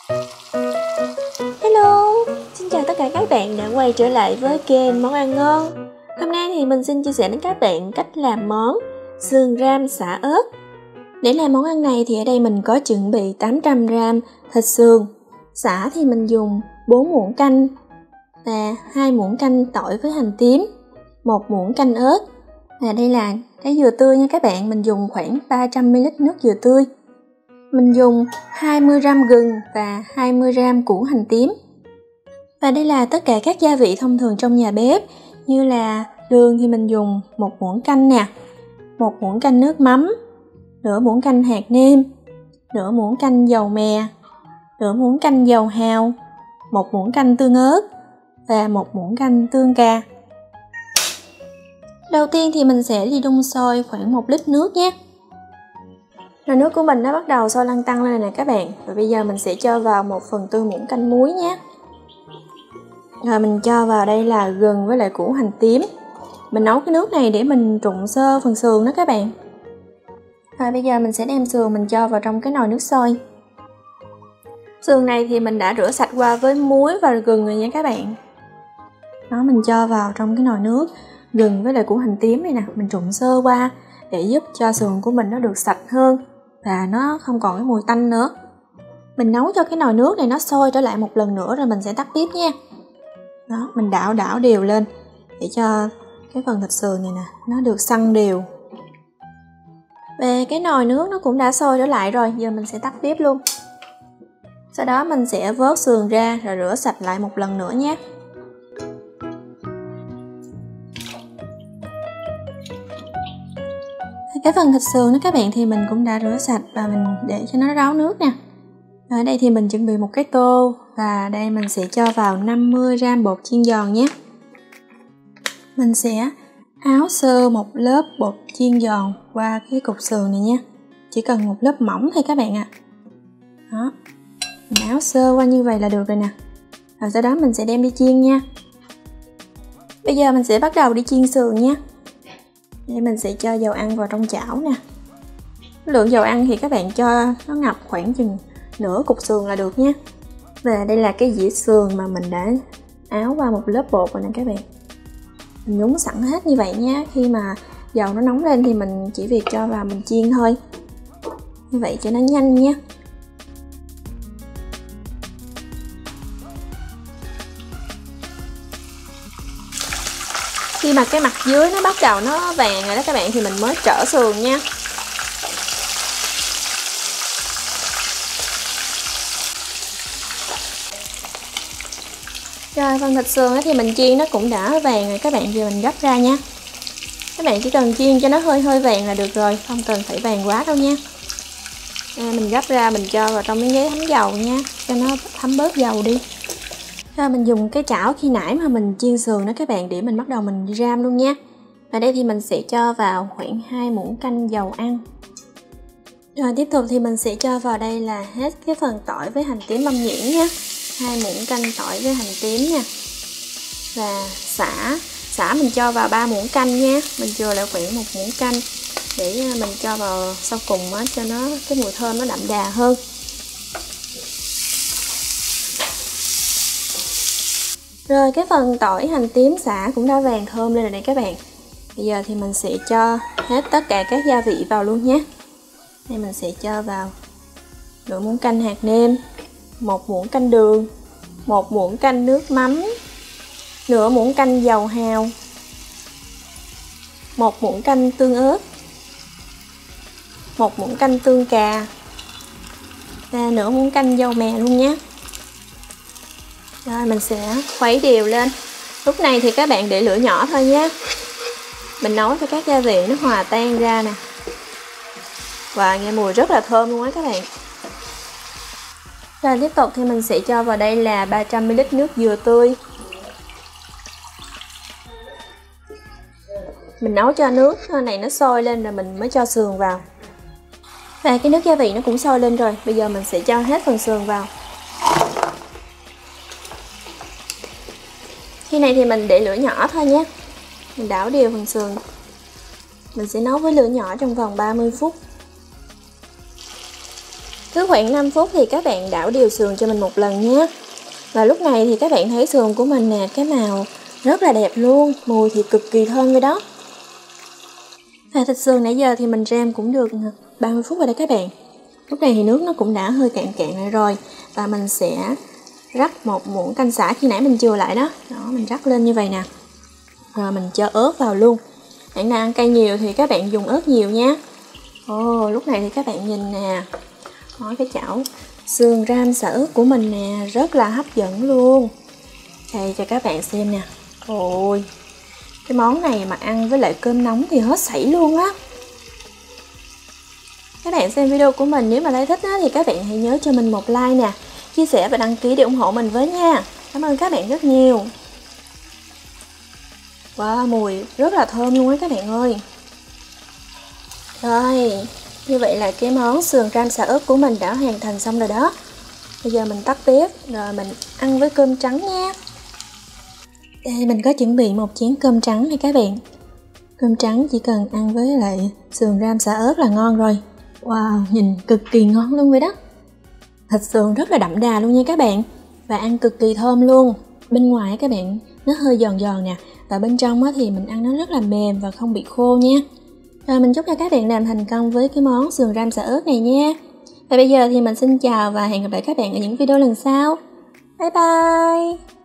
Hello, xin chào tất cả các bạn đã quay trở lại với kênh Món Ăn Ngon. Hôm nay thì mình xin chia sẻ đến các bạn cách làm món sườn ram xả ớt. Để làm món ăn này thì ở đây mình có chuẩn bị 800g thịt sườn. Xả thì mình dùng 4 muỗng canh và 2 muỗng canh tỏi với hành tím, 1 muỗng canh ớt. Và đây là cái dừa tươi nha các bạn, mình dùng khoảng 300ml nước dừa tươi. Mình dùng 20g gừng và 20g củ hành tím. Và đây là tất cả các gia vị thông thường trong nhà bếp, như là đường thì mình dùng 1 muỗng canh nè, 1 muỗng canh nước mắm, nửa muỗng canh hạt nêm, nửa muỗng canh dầu mè, nửa muỗng canh dầu hào, 1 muỗng canh tương ớt và 1 muỗng canh tương cà. Đầu tiên thì mình sẽ đi đun sôi khoảng 1 lít nước nhé. Rồi nước của mình nó bắt đầu sôi lăn tăn lên nè các bạn. Và bây giờ mình sẽ cho vào 1/4 muỗng canh muối nhé. Rồi mình cho vào đây là gừng với lại củ hành tím. Mình nấu cái nước này để mình trụng sơ phần sườn đó các bạn. Rồi bây giờ mình sẽ đem sườn mình cho vào trong cái nồi nước sôi. Sườn này thì mình đã rửa sạch qua với muối và gừng rồi nha các bạn. Đó, mình cho vào trong cái nồi nước gừng với lại củ hành tím này nè, mình trụng sơ qua để giúp cho sườn của mình nó được sạch hơn và nó không còn cái mùi tanh nữa. Mình nấu cho cái nồi nước này nó sôi trở lại một lần nữa rồi mình sẽ tắt bếp nha. Đó, mình đảo đều lên để cho cái phần thịt sườn này nè nó được săn đều. Về cái nồi nước nó cũng đã sôi trở lại rồi, giờ mình sẽ tắt bếp luôn. Sau đó mình sẽ vớt sườn ra rồi rửa sạch lại một lần nữa nhé. Cái phần thịt sườn đó các bạn thì mình cũng đã rửa sạch và mình để cho nó ráo nước nè. Ở đây thì mình chuẩn bị một cái tô và đây mình sẽ cho vào 50g bột chiên giòn nhé. Mình sẽ áo sơ một lớp bột chiên giòn qua cái cục sườn này nha. Chỉ cần một lớp mỏng thôi các bạn ạ. Đó, mình áo sơ qua như vậy là được rồi nè. Rồi sau đó mình sẽ đem đi chiên nha. Bây giờ mình sẽ bắt đầu đi chiên sườn nha. Đây mình sẽ cho dầu ăn vào trong chảo nè. Lượng dầu ăn thì các bạn cho nó ngập khoảng chừng nửa cục sườn là được nha. Và đây là cái dĩa sườn mà mình đã áo qua một lớp bột rồi nè các bạn. Mình nhúng sẵn hết như vậy nha. Khi mà dầu nó nóng lên thì mình chỉ việc cho vào mình chiên thôi. Như vậy cho nó nhanh nha. Khi mà cái mặt dưới nó bắt đầu nó vàng rồi đó các bạn thì mình mới trở sườn nha. Rồi phần thịt sườn thì mình chiên nó cũng đã vàng rồi các bạn, giờ mình gấp ra nha. Các bạn chỉ cần chiên cho nó hơi vàng là được rồi, không cần phải vàng quá đâu nha. Mình gấp ra mình cho vào trong miếng giấy thấm dầu nha, cho nó thấm bớt dầu đi. Rồi mình dùng cái chảo khi nãy mà mình chiên sườn đó các bạn để mình bắt đầu mình ram luôn nha. Và đây thì mình sẽ cho vào khoảng 2 muỗng canh dầu ăn. Rồi tiếp tục thì mình sẽ cho vào đây là hết cái phần tỏi với hành tím băm nhuyễn nhé. 2 muỗng canh tỏi với hành tím nha. Và xả mình cho vào 3 muỗng canh nha. Mình chừa lại khoảng 1 muỗng canh để mình cho vào sau cùng á, cho nó cái mùi thơm nó đậm đà hơn. Rồi cái phần tỏi hành tím xả cũng đã vàng thơm lên rồi này các bạn. Bây giờ thì mình sẽ cho hết tất cả các gia vị vào luôn nhé. Đây mình sẽ cho vào nửa muỗng canh hạt nêm, 1 muỗng canh đường, 1 muỗng canh nước mắm, nửa muỗng canh dầu hào, 1 muỗng canh tương ớt, 1 muỗng canh tương cà và nửa muỗng canh dầu mè luôn nhé. Rồi mình sẽ khuấy đều lên. Lúc này thì các bạn để lửa nhỏ thôi nhé. Mình nấu cho các gia vị nó hòa tan ra nè. Và nghe mùi rất là thơm luôn á các bạn. Rồi tiếp tục thì mình sẽ cho vào đây là 300ml nước dừa tươi. Mình nấu cho nước này nó sôi lên rồi mình mới cho sườn vào. Và cái nước gia vị nó cũng sôi lên rồi. Bây giờ mình sẽ cho hết phần sườn vào. Khi này thì mình để lửa nhỏ thôi nhé. Mình đảo đều phần sườn. Mình sẽ nấu với lửa nhỏ trong vòng 30 phút. Cứ khoảng 5 phút thì các bạn đảo đều sườn cho mình một lần nhé. Và lúc này thì các bạn thấy sườn của mình nè, cái màu rất là đẹp luôn, mùi thì cực kỳ thơm rồi đó. Và thịt sườn nãy giờ thì mình rang cũng được 30 phút rồi đó các bạn. Lúc này thì nước nó cũng đã hơi cạn cạn lại rồi. Và mình sẽ rắc một muỗng canh sả khi nãy mình chừa lại đó. Đó, mình rắc lên như vậy nè. Rồi mình cho ớt vào luôn. Bạn nào ăn cay nhiều thì các bạn dùng ớt nhiều nha. Lúc này thì các bạn nhìn nè. Cái chảo sườn ram xả ớt của mình nè, rất là hấp dẫn luôn. Đây cho các bạn xem nè. Ôi, cái món này mà ăn với lại cơm nóng thì hết sảy luôn á. Các bạn xem video của mình nếu mà thấy thích á, thì các bạn hãy nhớ cho mình một like nè, chia sẻ và đăng ký để ủng hộ mình với nha. Cảm ơn các bạn rất nhiều. Wow, mùi rất là thơm luôn á các bạn ơi. Rồi, như vậy là cái món sườn ram xả ớt của mình đã hoàn thành xong rồi đó. Bây giờ mình tắt bếp rồi mình ăn với cơm trắng nha. Đây mình có chuẩn bị một chén cơm trắng này các bạn. Cơm trắng chỉ cần ăn với lại sườn ram xả ớt là ngon rồi. Wow, nhìn cực kỳ ngon luôn vậy đó. Thịt sườn rất là đậm đà luôn nha các bạn. Và ăn cực kỳ thơm luôn. Bên ngoài các bạn nó hơi giòn giòn nè. Và bên trong thì mình ăn nó rất là mềm và không bị khô nha. Rồi mình chúc cho các bạn làm thành công với cái món sườn ram xả ớt này nha. Và bây giờ thì mình xin chào và hẹn gặp lại các bạn ở những video lần sau. Bye bye.